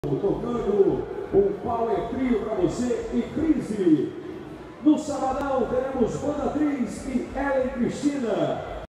Tocando o Power Trio para você e Crise. No sabadão teremos Banda Tris e Ellen Cristina.